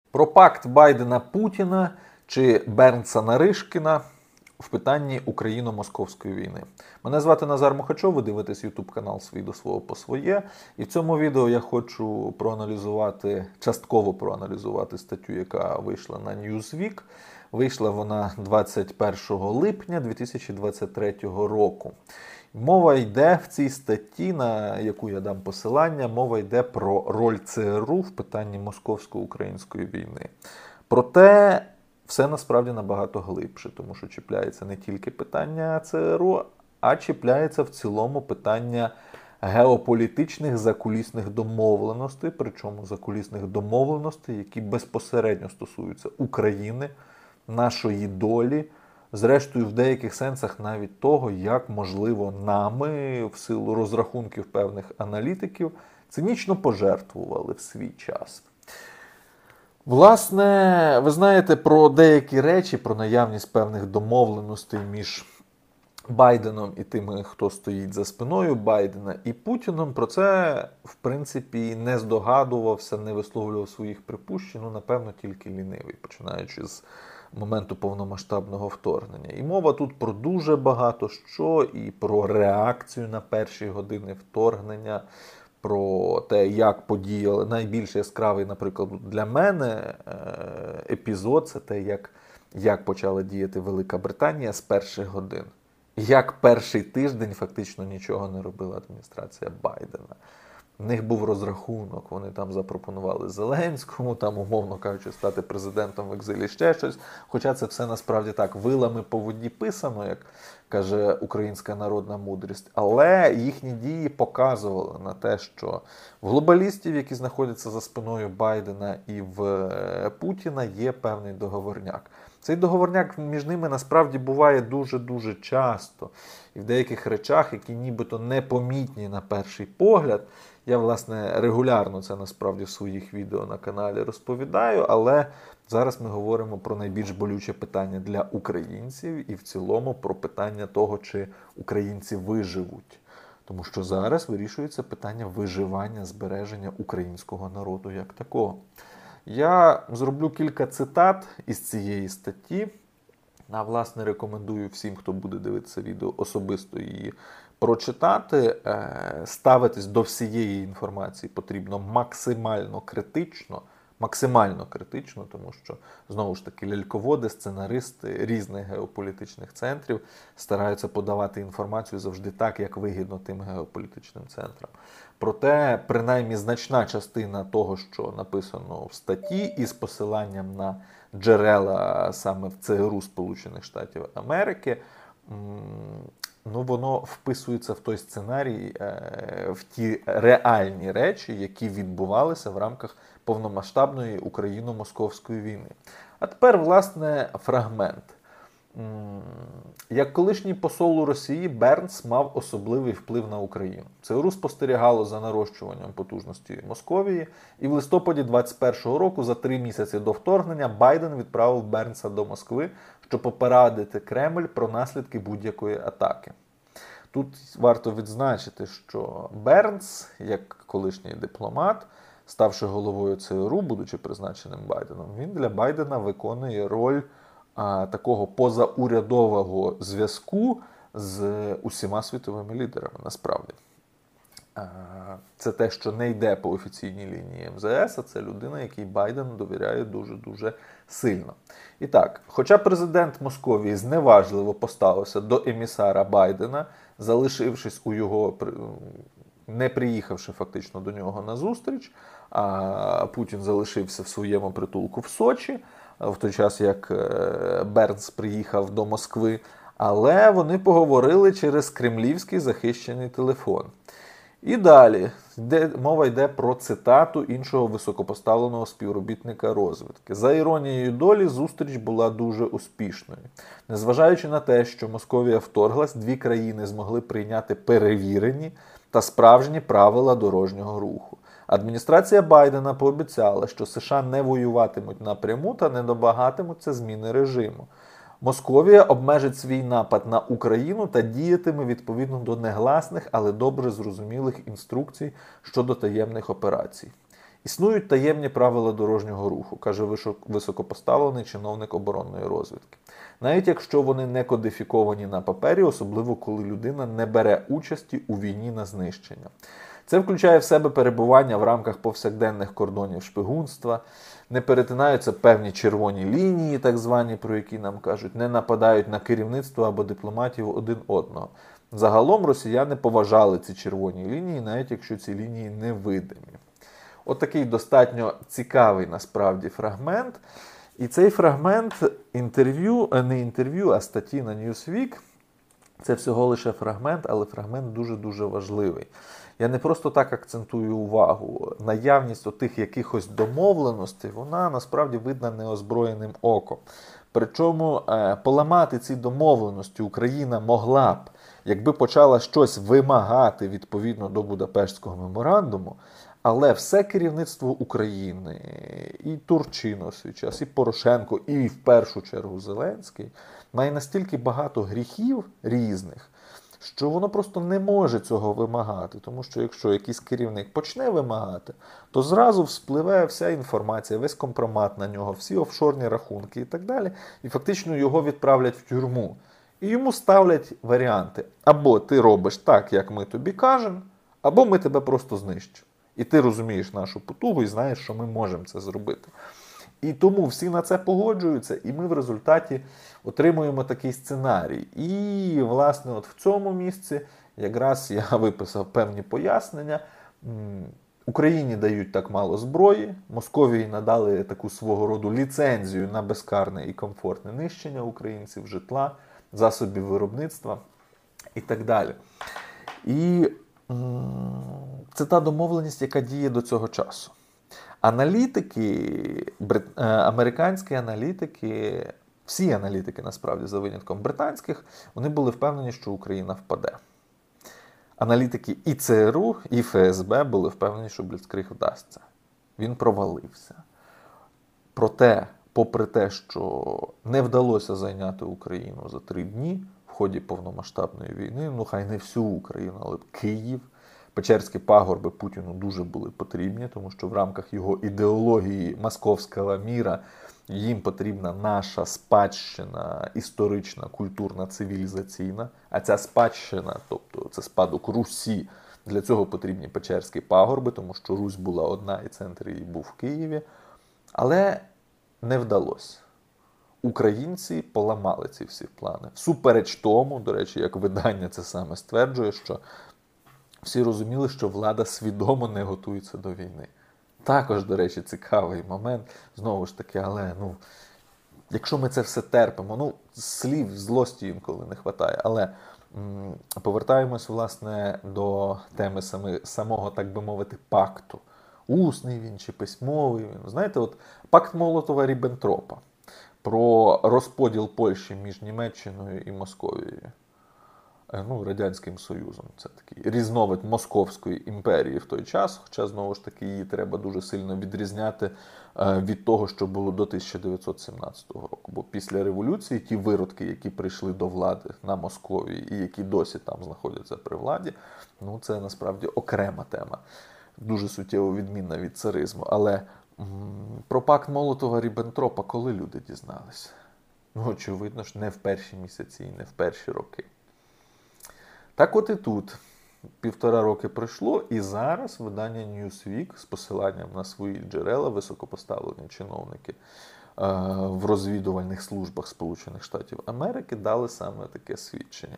Про пакт Байдена-Путіна чи Бернса-Наришкіна в питанні Україно-московської війни. Мене звати Назар Мухачов, ви дивитесь YouTube канал «Свій до свого по своє». І в цьому відео я хочу частково проаналізувати статтю, яка вийшла на Newsweek. Вийшла вона 21 липня 2023 року. Мова йде в цій статті, на яку я дам посилання, мова йде про роль ЦРУ в питанні московсько-української війни. Проте все насправді набагато глибше, тому що чіпляється не тільки питання ЦРУ, а чіпляється в цілому питання геополітичних закулісних домовленостей, причому закулісних домовленостей, які безпосередньо стосуються України, нашої долі, зрештою, в деяких сенсах навіть того, як, можливо, нами, в силу розрахунків певних аналітиків, цинічно пожертвували в свій час. Власне, ви знаєте про деякі речі, про наявність певних домовленостей між Байденом і тими, хто стоїть за спиною Байдена і Путіном. Про це, в принципі, не здогадувався, не висловлював своїх припущень, напевно, тільки лінивий, починаючи з моменту повномасштабного вторгнення. І мова тут про дуже багато що, і про реакцію на перші години вторгнення, про те, як подіяли. Найбільш яскравий, наприклад, для мене епізод – це те, як почала діяти Велика Британія з перших годин. Як перший тиждень фактично нічого не робила адміністрація Байдена. В них був розрахунок, вони там запропонували Зеленському, там, умовно кажучи, стати президентом в екзилі, ще щось. Хоча це все насправді так, вилами по воді писано, як каже українська народна мудрість. Але їхні дії показували на те, що в глобалістів, які знаходяться за спиною Байдена, і в Путіна є певний договорняк. Цей договорняк між ними насправді буває дуже-дуже часто. І в деяких речах, які нібито непомітні на перший погляд, я, власне, регулярно це насправді в своїх відео на каналі розповідаю, але зараз ми говоримо про найбільш болюче питання для українців і в цілому про питання того, чи українці виживуть. Тому що зараз вирішується питання виживання, збереження українського народу як такого. Я зроблю кілька цитат із цієї статті. Власне, рекомендую всім, хто буде дивитися відео, особисто її прочитати. Ставитись до всієї інформації потрібно максимально критично, тому що, знову ж таки, ляльководи, сценаристи різних геополітичних центрів стараються подавати інформацію завжди так, як вигідно тим геополітичним центрам. Проте, принаймні, значна частина того, що написано в статті, із посиланням на джерела саме в ЦРУ Сполучених Штатів Америки, воно вписується в той сценарій, в ті реальні речі, які відбувалися в рамках повномасштабної Україно-московської війни. А тепер, власне, фрагмент. Як колишній посол у Росії, Бернс мав особливий вплив на Україну. ЦРУ спостерігало за нарощуванням потужності Московії, і в листопаді 2021 року, за 3 місяці до вторгнення, Байден відправив Бернса до Москви, щоб попередити Кремль про наслідки будь-якої атаки. Тут варто відзначити, що Бернс, як колишній дипломат, ставши головою ЦРУ, будучи призначеним Байденом, він для Байдена виконує роль такого позаурядового зв'язку з усіма світовими лідерами, насправді. Це те, що не йде по офіційній лінії МЗС, а це людина, якій Байден довіряє дуже-дуже сильно. І так, хоча президент Московії зневажливо поставився до емісара Байдена, залишившись у його, не приїхавши фактично до нього на зустріч, а Путін залишився в своєму притулку в Сочі, в той час, як Бернс приїхав до Москви, але вони поговорили через кремлівський захищений телефон. І далі мова йде про цитату іншого високопоставленого співробітника розвідки. За іронією долі, зустріч була дуже успішною. Незважаючи на те, що Московія вторглась, 2 країни змогли прийняти перевірені та справжні правила дорожнього руху. Адміністрація Байдена пообіцяла, що США не воюватимуть напряму та не домагатимуться зміни режиму. Московія обмежить свій напад на Україну та діятиме відповідно до негласних, але добре зрозумілих інструкцій щодо таємних операцій. Існують таємні правила дорожнього руху, каже високопоставлений чиновник оборонної розвідки. Навіть якщо вони не кодифіковані на папері, особливо коли людина не бере участі у війні на знищення. Це включає в себе перебування в рамках повсякденних кордонів шпигунства, не перетинаються певні червоні лінії, так звані, про які нам кажуть, не нападають на керівництво або дипломатів один одного. Загалом росіяни поважали ці червоні лінії, навіть якщо ці лінії невидимі. От такий достатньо цікавий насправді фрагмент. І цей фрагмент не інтерв'ю, а статті на Newsweek, це всього лише фрагмент, але фрагмент дуже-дуже важливий. Я не просто так акцентую увагу. Наявність отих якихось домовленостей, вона насправді видна неозброєним оком. Причому поламати ці домовленості Україна могла б, якби почала щось вимагати відповідно до Будапештського меморандуму, але все керівництво України, і Турчинов у свій час, і Порошенко, і в першу чергу Зеленський, має настільки багато гріхів різних, що воно просто не може цього вимагати. Тому що якщо якийсь керівник почне вимагати, то зразу вспливе вся інформація, весь компромат на нього, всі офшорні рахунки і так далі. І фактично його відправлять в тюрму. І йому ставлять варіанти. Або ти робиш так, як ми тобі кажемо, або ми тебе просто знищимо. І ти розумієш нашу потугу і знаєш, що ми можемо це зробити. І тому всі на це погоджуються, і ми в результаті отримуємо такий сценарій. І, власне, от в цьому місці якраз я виписав певні пояснення. Україні дають так мало зброї, Московії надали таку свого роду ліцензію на безкарне і комфортне нищення українців, житла, засобів виробництва і так далі. І це та домовленість, яка діє до цього часу. Аналітики, американські аналітики, всі аналітики, насправді, за винятком британських, вони були впевнені, що Україна впаде. Аналітики і ЦРУ, і ФСБ були впевнені, що Бліцкриг вдасться. Він провалився. Проте, попри те, що не вдалося зайняти Україну за 3 дні в ході повномасштабної війни, ну хай не всю Україну, але Київ, Печерські пагорби Путіну дуже були потрібні, тому що в рамках його ідеології московського міра їм потрібна наша спадщина історична, культурна, цивілізаційна. А ця спадщина, тобто це спадок Русі, для цього потрібні Печерські пагорби, тому що Русь була одна і центр її був в Києві. Але не вдалося. Українці поламали ці всі плани. Всупереч тому, до речі, як видання це саме стверджує, що всі розуміли, що влада свідомо не готується до війни. Також, до речі, цікавий момент. Знову ж таки, але, якщо ми це все терпимо, слів, злості інколи не вистачає. Але повертаємось, власне, до теми самого, так би мовити, пакту. Усний він чи письмовий він. Знаєте, от пакт Молотова-Ріббентропа про розподіл Польщі між Німеччиною і Московією. Радянським Союзом. Це такий різновид Московської імперії в той час, хоча, знову ж таки, її треба дуже сильно відрізняти від того, що було до 1917 року. Бо після революції ті виродки, які прийшли до влади на Московії і які досі там знаходяться при владі, це насправді окрема тема. Дуже суттєво відмінна від царизму. Але про пакт Молотова-Ріббентропа коли люди дізналися? Очевидно ж, не в перші місяці і не в перші роки. Так от і тут 1,5 роки пройшло, і зараз видання Newsweek з посиланням на свої джерела, високопоставлені чиновники в розвідувальних службах Сполучених Штатів Америки дали саме таке свідчення.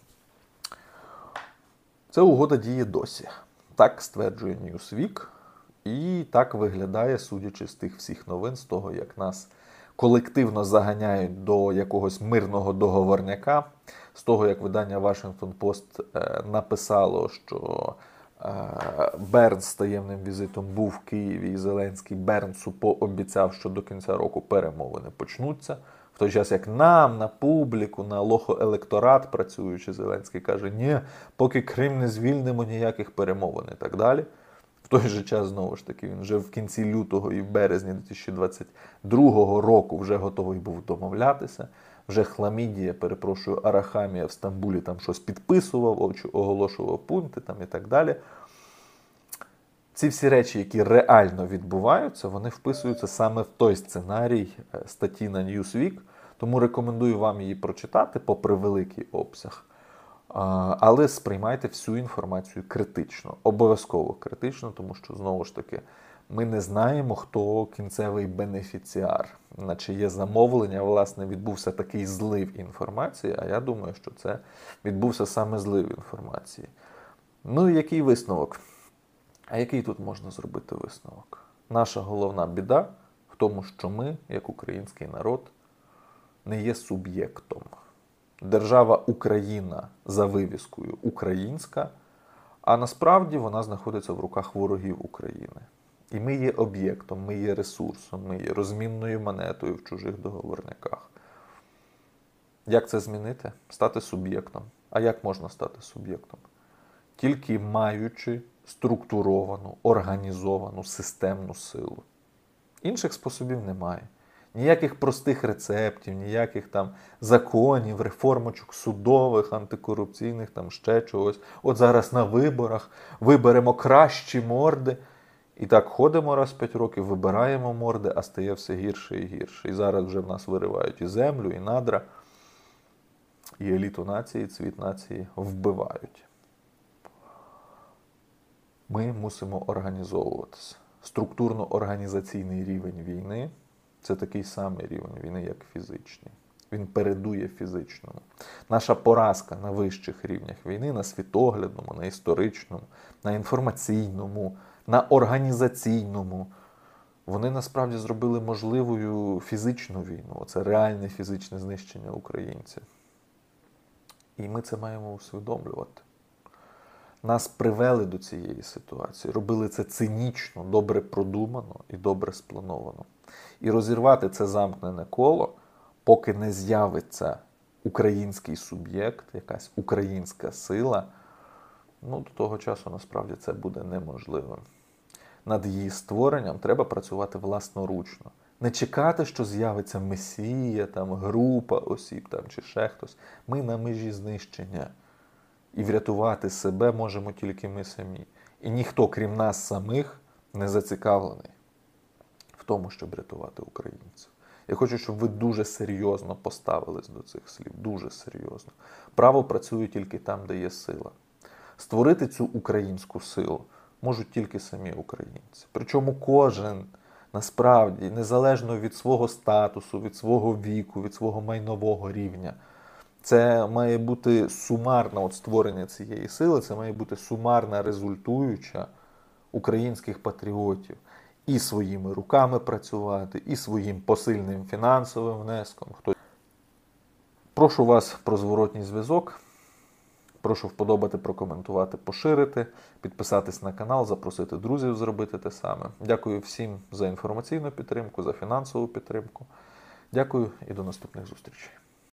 Ця угода діє досі. Так стверджує Newsweek, і так виглядає, судячи з тих всіх новин, з того, як нас колективно заганяють до якогось мирного договорняка, з того, як видання Washington Post написало, що Бернс з таємним візитом був в Києві, і Зеленський Бернсу пообіцяв, що до кінця року перемовини почнуться. В той час, як нам, на публіку, на лохоелекторат працюючи, Зеленський каже, ні, поки Крим не звільнимо, ніяких перемовин і так далі. В той же час, знову ж таки, він вже в кінці лютого і в березні 2022 року вже готовий був домовлятися. Вже Хламідія, Арахамія в Стамбулі там щось підписував, оголошував пункти там і так далі. ці всі речі, які реально відбуваються, вони вписуються саме в той сценарій статті на Newsweek, тому рекомендую вам її прочитати, попри великий обсяг. Але сприймайте всю інформацію критично, обов'язково критично, тому що, знову ж таки, ми не знаємо, хто кінцевий бенефіціар, на чиє замовлення, власне, відбувся такий злив інформації, а я думаю, що це відбувся саме злив інформації. Ну і який висновок? А який тут можна зробити висновок? Наша головна біда в тому, що ми, як український народ, не є суб'єктом. Держава Україна за вивіскою українська, а насправді вона знаходиться в руках ворогів України. І ми є об'єктом, ми є ресурсом, ми є розмінною монетою в чужих договорниках. Як це змінити? Стати суб'єктом. А як можна стати суб'єктом? Тільки маючи структуровану, організовану, системну силу. Інших способів немає. Ніяких простих рецептів, ніяких там законів, реформочок судових, антикорупційних, там ще чогось. От зараз на виборах виберемо кращі морди. І так ходимо раз в 5 років, вибираємо морди, а стає все гірше і гірше. І зараз вже в нас виривають і землю, і надра, і еліту нації, цвіт нації вбивають. Ми мусимо організовуватися. Структурно-організаційний рівень війни – це такий самий рівень війни, як фізичний. Він передує фізичному. Наша поразка на вищих рівнях війни, на світоглядному, на історичному, на інформаційному, на організаційному, вони насправді зробили можливою фізичну війну. Це реальне фізичне знищення українців. І ми це маємо усвідомлювати. Нас привели до цієї ситуації, робили це цинічно, добре продумано і добре сплановано. І розірвати це замкнене коло, поки не з'явиться український суб'єкт, якась українська сила, до того часу насправді це буде неможливим. Над її створенням треба працювати власноручно. Не чекати, що з'явиться месія, група осіб чи ще хтось. Ми на межі знищення. І врятувати себе можемо тільки ми самі. І ніхто, крім нас самих, не зацікавлений в тому, щоб рятувати українців. Я хочу, щоб ви дуже серйозно поставились до цих слів. Дуже серйозно. Право працює тільки там, де є сила. Створити цю українську силу можуть тільки самі українці. Причому кожен, насправді, незалежно від свого статусу, від свого віку, від свого майнового рівня, це має бути сумарне створення цієї сили, це має бути сумарна результуюча українських патріотів. І своїми руками працювати, і своїм посильним фінансовим внеском. Прошу вас про зворотній зв'язок. Прошу вподобати, прокоментувати, поширити, підписатись на канал, запросити друзів зробити те саме. Дякую всім за інформаційну підтримку, за фінансову підтримку. Дякую і до наступних зустрічей.